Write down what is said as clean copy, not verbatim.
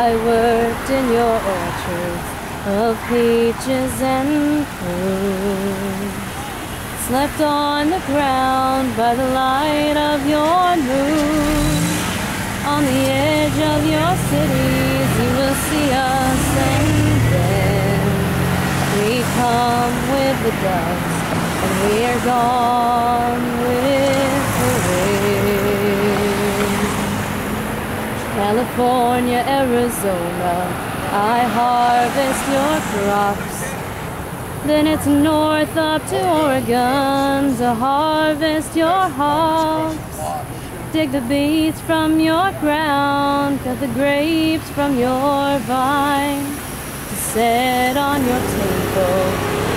I worked in your orchards of peaches and prunes, slept on the ground by the light of your moon. On the edge of your cities you will see us, and then we come with the dust, and we are gone with the wind. California, Arizona, I harvest your crops. Then it's north up to Oregon to harvest your hops. Dig the beets from your ground, cut the grapes from your vine, to set on your table